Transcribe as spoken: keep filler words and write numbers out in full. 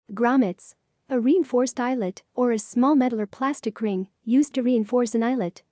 Grommets. A reinforced eyelet or a small metal or plastic ring used to reinforce an eyelet.